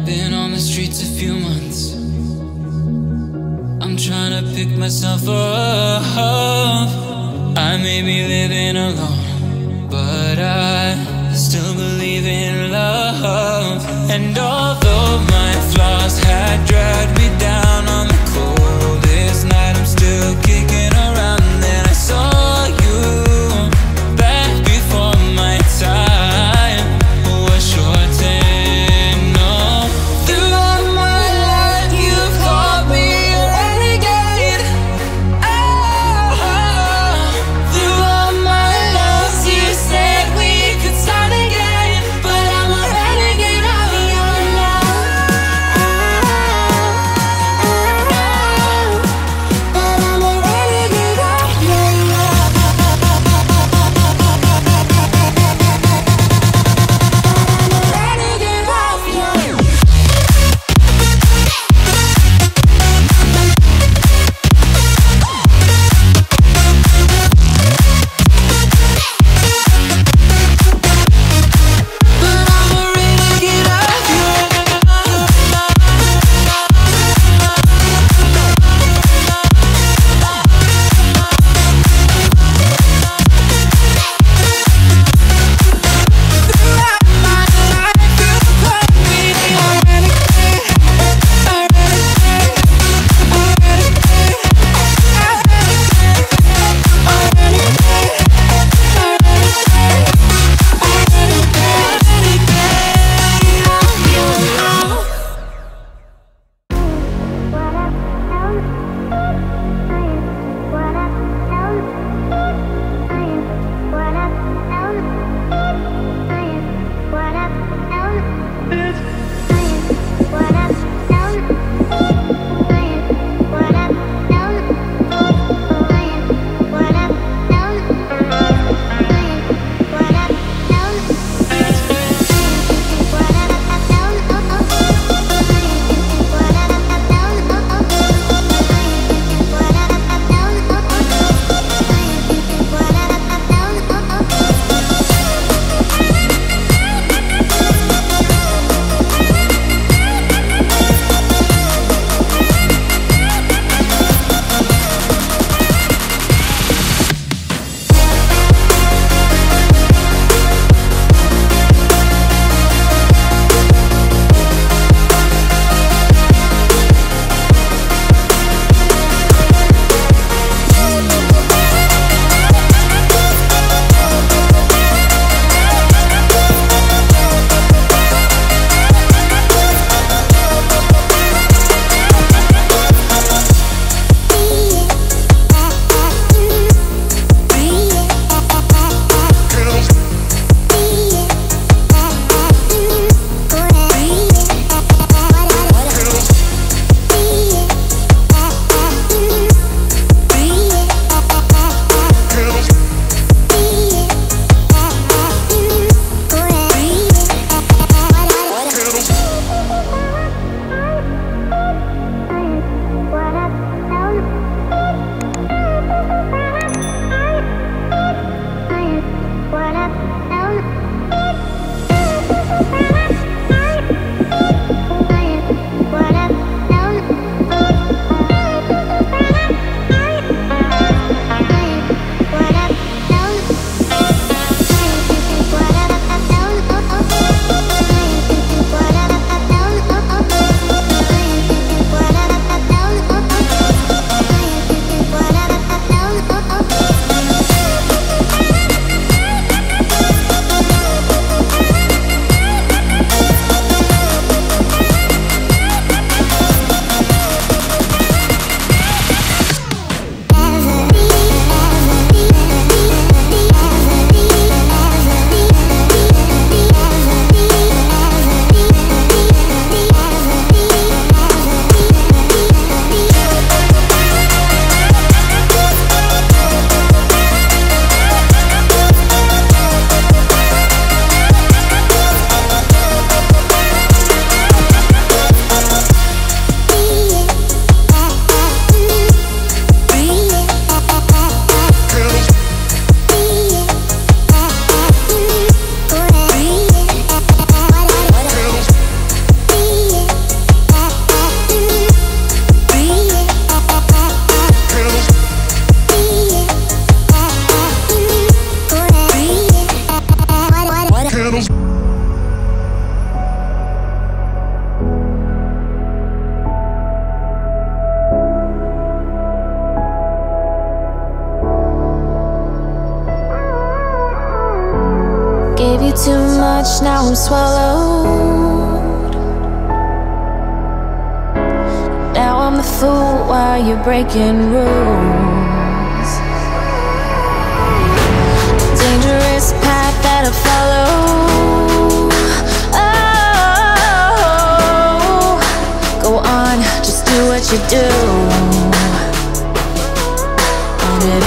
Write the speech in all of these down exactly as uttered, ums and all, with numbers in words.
Been on the streets a few months. I'm trying to pick myself up. I may be living alone, but I still believe in love. And although my flaws had dragged me down on the coldest night, I'm still kicking around. Then I saw you back before my time was shortened. No, throughout my life you've called me a renegade. Oh, throughout my loves you said we could start again, but I'm a renegade of your love. much, now I'm swallowed. Now I'm the fool while you're breaking rules. Dangerous path that I follow. Oh, go on, just do what you do. And it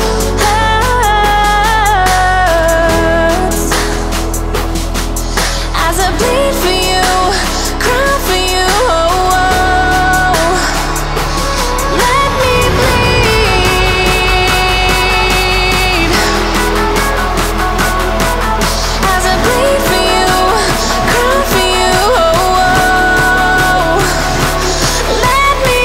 hurts as I bleed for you, cry for you. Oh, oh. Let me bleed as I bleed for you, cry for you. Oh, oh. Let me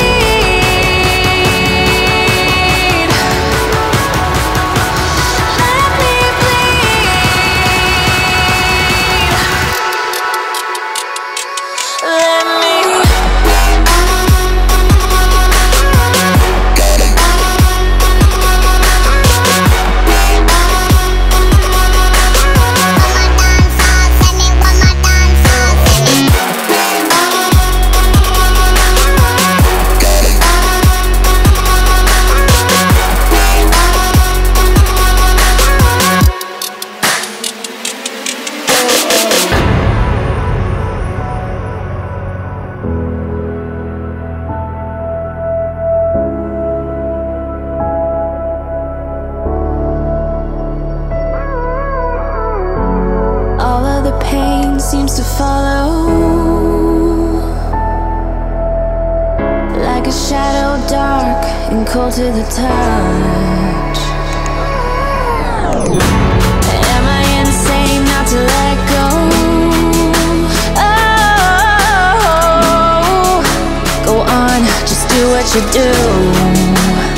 bleed. Let me bleed. Let me. All of the pain seems to follow, like a shadow, dark and cold to the touch. Am I insane not to let go? Oh, go on, just do what you do.